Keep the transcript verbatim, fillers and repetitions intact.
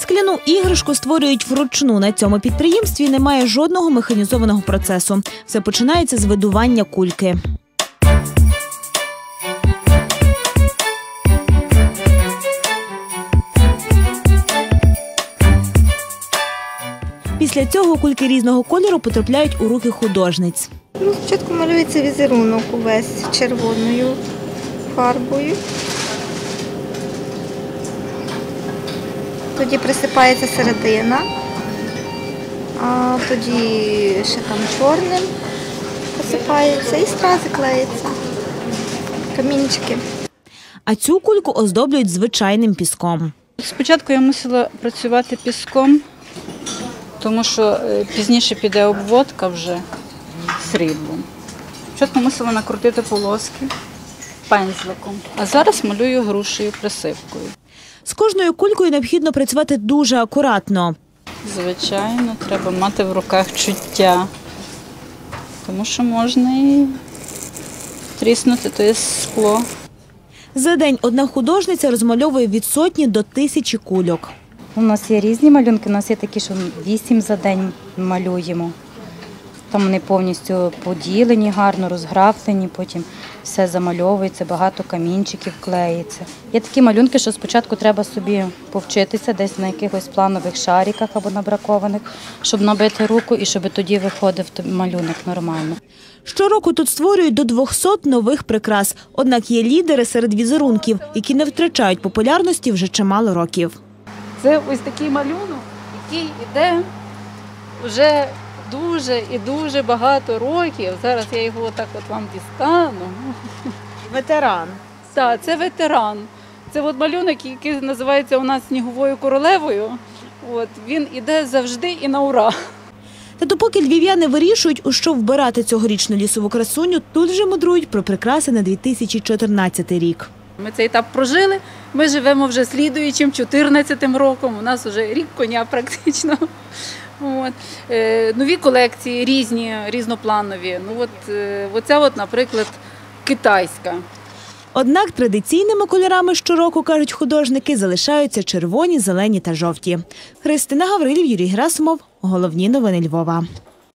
Скляну іграшку створюють вручну. На цьому підприємстві немає жодного механізованого процесу. Все починається з видування кульки. Після цього кульки різного кольору потрапляють у руки художниць. Ну, спочатку малюється візерунок увесь червоною фарбою. Тоді присипається середина, а тоді ще там чорним посипається і стрази клеїться, камінчики. А цю кульку оздоблюють звичайним піском. Спочатку я мусила працювати піском, тому що пізніше піде обводка вже сріблом. Спочатку мусила накрутити полоски пензликом, а зараз малюю грушею присипкою. З кожною кулькою необхідно працювати дуже акуратно. Звичайно, треба мати в руках чуття, тому що можна і тріснути те скло. За день одна художниця розмальовує від сотні до тисячі кульок. У нас є різні малюнки, у нас є такі, що вісім за день малюємо. Там вони повністю поділені, гарно розграфлені, потім все замальовується, багато камінчиків клеїться. Є такі малюнки, що спочатку треба собі повчитися десь на якихось планових шариках або набракованих, щоб набити руку і щоб тоді виходив малюнок нормально. Щороку тут створюють до двохсот нових прикрас. Однак є лідери серед візерунків, які не втрачають популярності вже чимало років. Це ось такий малюнок, який йде вже дуже і дуже багато років. Зараз я його отак от вам дістану. Ветеран. Так, це ветеран. Це от малюнок, який називається у нас «Сніговою королевою». От, він іде завжди і на ура. Та допоки львів'яни вирішують, у що вбирати цьогорічну лісову красуню, тут вже мудрують про прикраси на дві тисячі чотирнадцятий рік. Ми цей етап прожили, ми живемо вже слідуючим чотирнадцятим роком, у нас вже рік коня практично. От. Е, нові колекції, різні, різнопланові. Ну, от, е, оця, от, наприклад, китайська. Однак традиційними кольорами щороку, кажуть художники, залишаються червоні, зелені та жовті. Христина Гаврилів, Юрій Герасимов. Головні новини Львова.